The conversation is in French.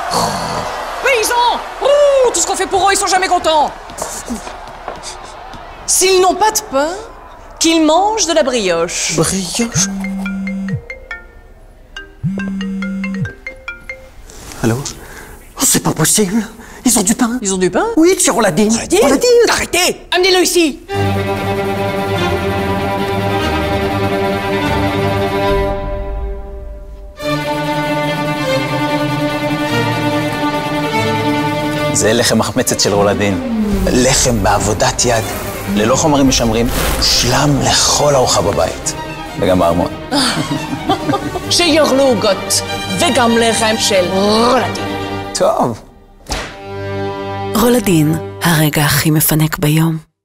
Paysans! Oh, tout ce qu'on fait pour eux, ils sont jamais contents. S'ils n'ont pas de pain, qu'ils mangent de la brioche. Brioche? Allô? Oh, c'est pas possible. Ils ont du pain. Ils ont du pain? Oui, sur Roladine. Roladine. Arrêtez! Amenez-le ici! זה לחם מחמצת של רולדין. לחם בעבודת יד, ללא חומרים משמרים, מושלם לכל ארוחה בבית. וגם בארמון. שיאכלו עוגות, וגם לחם של רולדין. טוב. רולדין, הרגע הכי מפנק ביום.